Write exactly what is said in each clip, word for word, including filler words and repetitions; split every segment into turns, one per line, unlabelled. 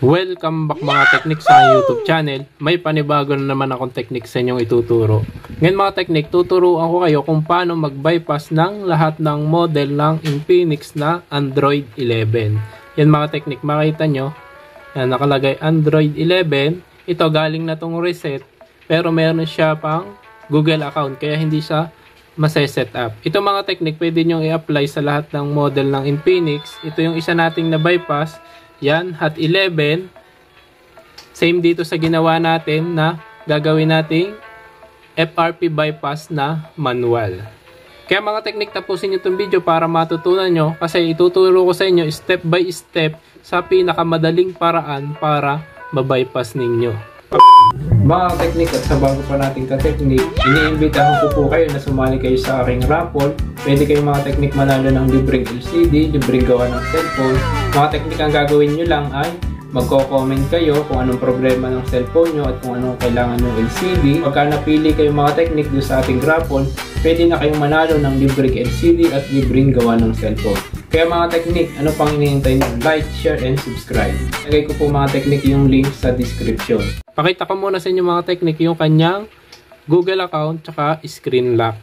Welcome back mga teknik sa YouTube channel. May panibago na naman akong teknik sa inyong ituturo. Ngayon mga teknik, tuturuan ko kayo kung paano mag-bypass ng lahat ng model ng Infinix na Android eleven. Yan mga teknik, makita nyo, yan, nakalagay Android eleven. Ito galing na tong reset, pero meron siya pang Google account, kaya hindi siya maseset up. Ito mga teknik, pwede nyo i-apply sa lahat ng model ng Infinix. Ito yung isa nating na-bypass. Yan, Hot eleven. Same dito sa ginawa natin na gagawin nating F R P bypass na manual. Kaya mga teknik, tapusin nyo itong video para matutunan nyo, kasi ituturo ko sa inyo step by step sa pinakamadaling paraan para mabypass ninyo. Mga teknik, at sa bago pa nating ka-teknik, iniimbitahan ko po kayo na sumali kayo sa aking raffle. Pwede kayong mga teknik manalo ng libreng L C D, libreng gawa ng cellphone. Mga teknik, ang gagawin nyo lang ay magko-comment kayo kung anong problema ng cellphone nyo at kung anong kailangan ng L C D. Pagka napili kayong mga teknik doon sa ating raffle, pwede na kayong manalo ng libreng L C D at libreng gawa ng cellphone. Kaya mga teknik, ano pang hinihintay nyo? Like, share, and subscribe. Lagay ko po mga teknik yung link sa description. Pakita ko muna sa inyo mga teknik yung kanyang Google account tsaka screen lock.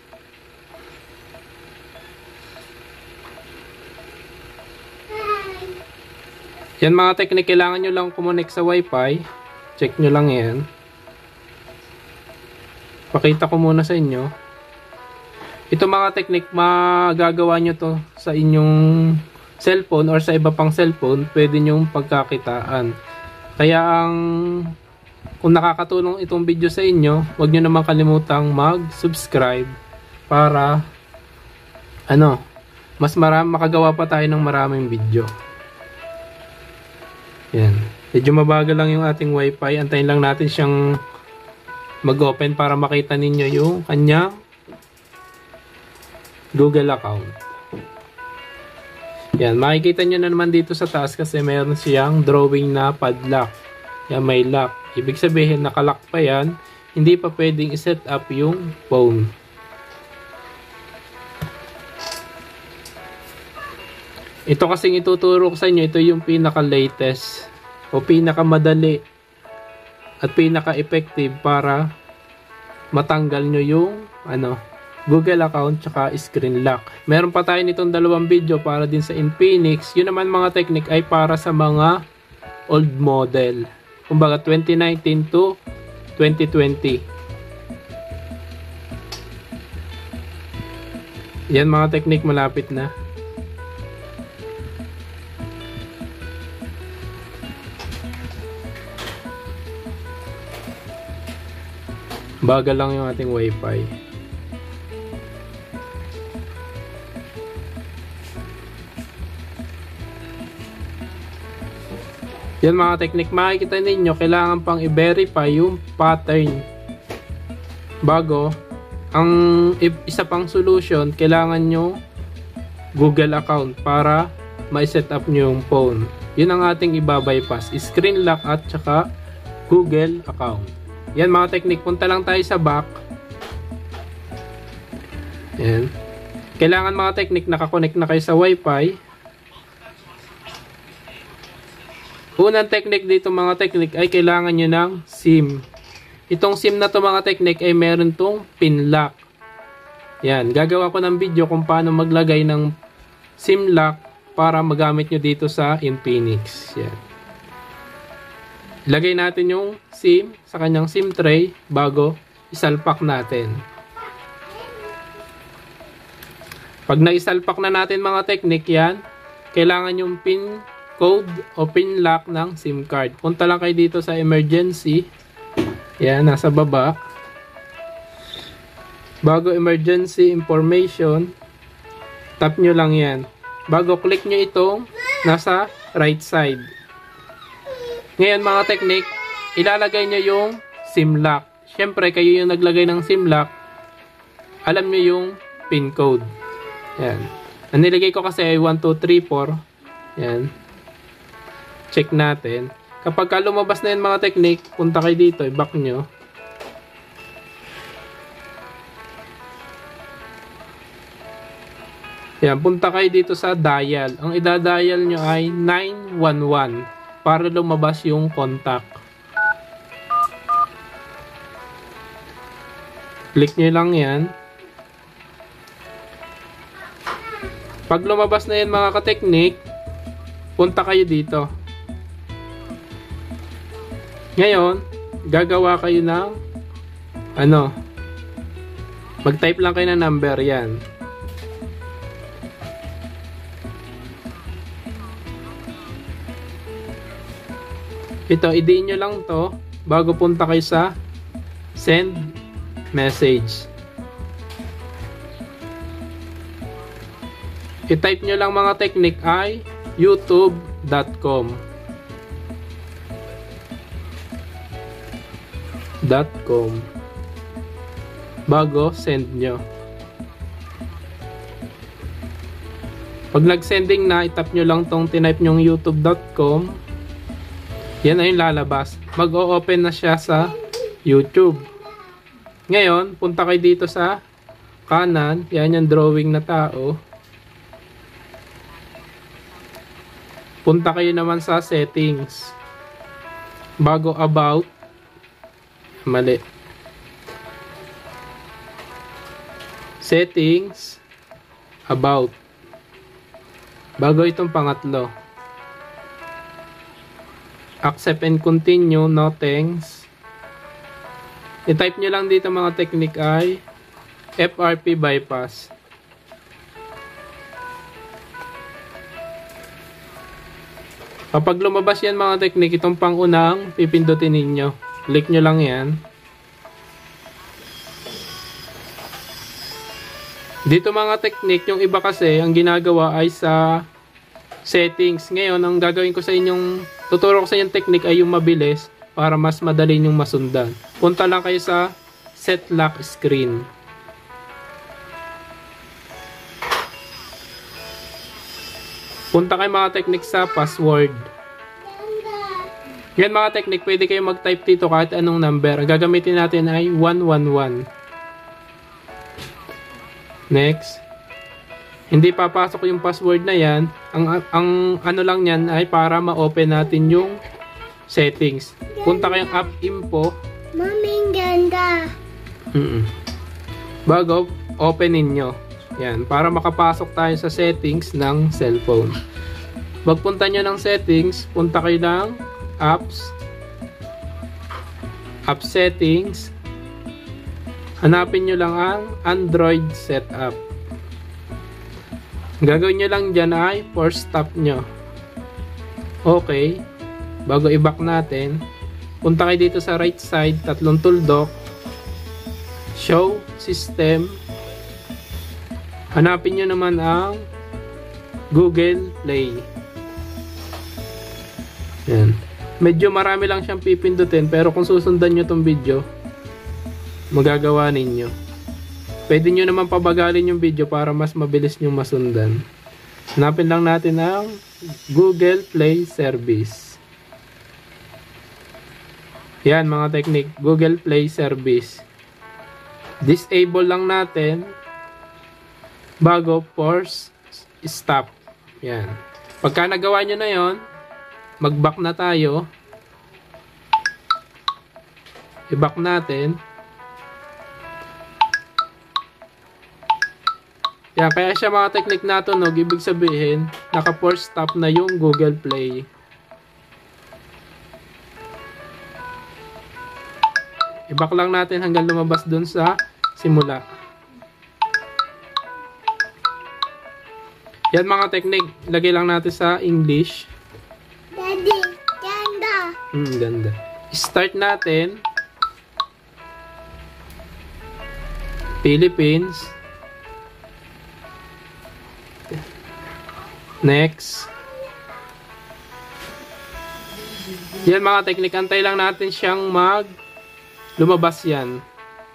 Yan mga teknik, kailangan nyo lang kumonek sa Wi-Fi. Check nyo lang yan. Pakita ko muna sa inyo. Ito mga teknik, magagawa nyo to sa inyong cellphone or sa iba pang cellphone. Pwede nyong pagkakitaan. Kaya ang kung nakakatulong itong video sa inyo, huwag nyo naman kalimutang mag-subscribe para ano, mas marami, makagawa pa tayo ng maraming video. Yan. Medyo mabagal lang yung ating Wi-Fi. Antayin lang natin siyang mag-open para makita ninyo yung kanyang Google account. Yan. Makikita nyo na naman dito sa taas kasi meron siyang drawing na padlock. Yan, may lock. Ibig sabihin, nakalock pa yan. Hindi pa pwedeng i-set up yung phone. Ito kasing ituturo ko sa inyo, ito yung pinaka-latest o pinaka-madali at pinaka-effective para matanggal nyo yung ano, Google account tsaka screen lock. Meron pa tayo nitong dalawang video para din sa Infinix. Yun naman mga technique ay para sa mga old model. Kumbaga twenty nineteen to twenty twenty. Yan mga technique, malapit na. Bagal lang yung ating Wi-Fi. Yan mga teknik, makikita ninyo, kailangan pang i-verify yung pattern. Bago, ang isa pang solution, kailangan nyo Google account para ma-set up nyo yung phone. Yun ang ating iba-bypass, screen lock at saka Google account. Yan mga teknik, punta lang tayo sa back. Yan. Kailangan mga teknik, nakakonect na kayo sa Wi-Fi. Unang teknik dito mga teknik ay kailangan nyo ng SIM. Itong SIM na to mga teknik ay meron tong pin lock. Yan, gagawa ko ng video kung paano maglagay ng SIM lock para magamit nyo dito sa Infinix. Yan. Ilagay natin yung SIM sa kanyang SIM tray bago isalpak natin. Pag naisalpak na natin mga teknik yan, kailangan yung pin code o pin lock ng SIM card. Punta lang kayo dito sa emergency. Yan, nasa baba. Bago emergency information, tap nyo lang yan. Bago click nyo itong nasa right side. Ngayon mga teknik, ilalagay nyo yung SIM lock. Siyempre, kayo yung naglagay ng SIM lock, alam nyo yung pin code. Yan. Ang nilagay ko kasi ay one two three four. Yan. Check natin. Kapag ka lumabas na yan mga teknik, punta kayo dito, i-back nyo. Yan, punta kayo dito sa dial. Ang idadial nyo ay nine one one. para lumabas yung contact. Click nyo lang yan. Pag lumabas na yan mga ka-technique, punta kayo dito. Ngayon, gagawa kayo ng ano, mag-type lang kayo ng number yan. Ito, i-diin nyo lang to bago punta kayo sa send message. I-type nyo lang mga technique ay youtube dot com .com bago send nyo. Pag nag-sending na, itap nyo lang tong tinype nyong youtube dot com. Yan ay yung lalabas. Mag-o-open na siya sa YouTube. Ngayon, punta kayo dito sa kanan. Yan yung drawing na tao. Punta kayo naman sa settings. Bago about. Mali. Settings. About. Bago itong pangatlo. Accept and continue, no thanks. I-type nyo lang dito mga technique ay F R P bypass. Kapag lumabas yan mga technique, itong pangunang pipindutin ninyo. Click nyo lang yan. Dito mga technique, yung iba kasi, ang ginagawa ay sa settings. Ngayon, ang gagawin ko sa inyong, tuturo ko sa inyong technique ay yung mabilis para mas madali nyong masundan. Punta lang kayo sa set lock screen. Punta kayo mga technique sa password. Yan mga technique, pwede kayo mag-type dito kahit anong number. Ang gagamitin natin ay one one one. Next. Hindi papasok yung password na yan. Ang, ang ano lang yan ay para ma-open natin yung settings. Punta kayong app info.
Maming ganda.
Mm-mm. Bago, openin nyo. Yan, para makapasok tayo sa settings ng cellphone. Pagpunta nyo ng settings, punta kayo ng apps. App settings. Hanapin nyo lang ang Android setup. Gagawin nyo lang dyan ay force stop nyo. Okay. Bago i-back natin, punta kayo dito sa right side, tatlong tuldok. Show system. Hanapin nyo naman ang Google Play. Yan. Medyo marami lang siyang pipindutin, pero kung susundan nyo itong video, magagawa ninyo. Pwede nyo naman pabagalin yung video para mas mabilis nyo masundan. Hanapin lang natin ang Google Play Service. Yan mga technique, Google Play Service. Disable lang natin bago force stop. Yan. Pagka nagawa nyo na yon, mag-back na tayo. I-back natin. Yan, kaya siya mga technique na tunog, ibig sabihin, naka-force stop na yung Google Play. I-back lang natin hanggang lumabas dun sa simula. Yan mga technique, lagay lang natin sa English.
Daddy, ganda.
Hmm, ganda. Start natin. Philippines. Next. Yan mga technique, antay lang natin siyang mag lumabas yan.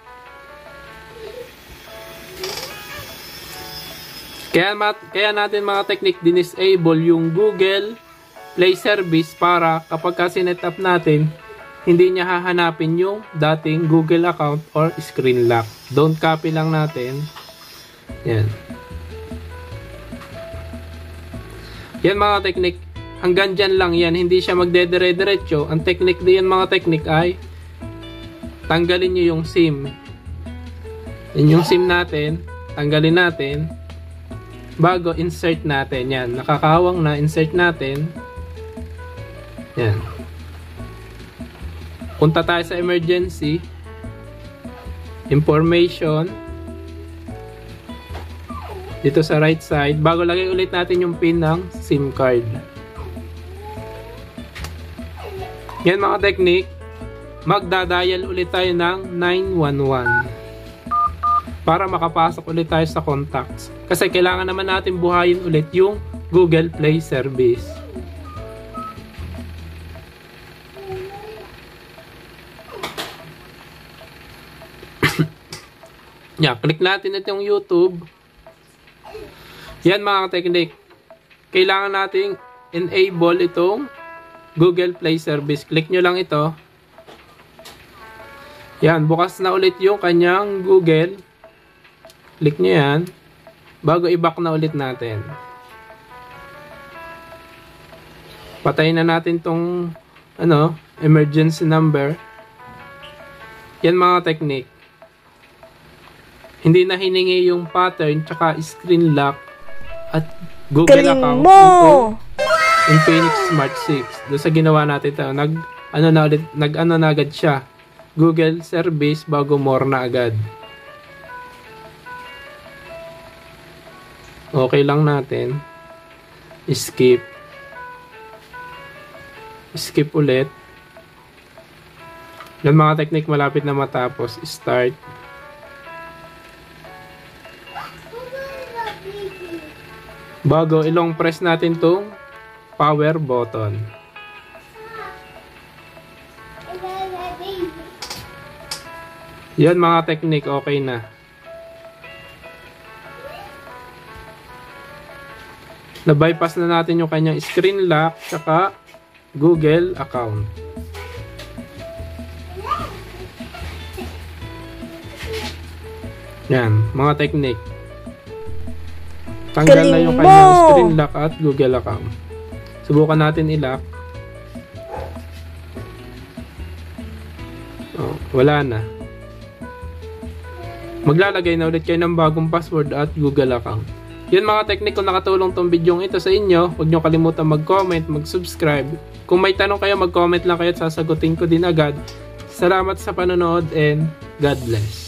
Kaya, kaya natin mga technique din-disable yung Google Play Service para kapag ka sinet up natin, hindi niya hahanapin yung dating Google account or screen lock. Don't copy lang natin. Yan. Yan mga technique. hanggang dyan lang yan, hindi siya magdedire-diretso. Ang technique din mga technique ay tanggalin nyo yung SIM. Yan yung SIM natin, tanggalin natin bago insert natin. Yan, nakakawang na, insert natin. Yan. Punta tayo sa emergency information dito sa right side bago lagay ulit natin yung pin ng SIM card. Yan mga technique, magdadial ulit tayo ng nine one one para makapasok ulit tayo sa contacts kasi kailangan naman natin buhayin ulit yung Google Play service. Yeah, click natin itong YouTube. Yan mga technique, kailangan nating enable itong Google Play service. Click nyo lang ito. Yan, bukas na ulit yung kanyang Google. Click nyo yan bago i-back na ulit natin. Patayin na natin tong ano, emergency number. Yan mga technique, hindi na hiningi yung pattern tsaka screen lock at Google
Galing
account
mo!
nito Infinix Smart six. Doon sa ginawa natin ito, nag ano na ulit, nag ano na agad siya, Google service bago more na agad. Okay lang natin, skip skip ulit. Yan mga technique, malapit na matapos. Start. Bago, ilong press natin tong power button. Yan mga technique, okay na. Na-bypass na natin yung kanyang screen lock tsaka Google account. Yan, mga technique. Tanggal na yung kanyang screen lock at Google account. Subukan natin i-lock. Oh, wala na. Maglalagay na ulit kayo ng bagong password at Google account. Yan mga technique, kung nakatulong tong video ito sa inyo, huwag nyo kalimutan mag-comment, mag-subscribe. Kung may tanong kayo, mag-comment lang kayo at sasagutin ko din agad. Salamat sa panonood and God bless.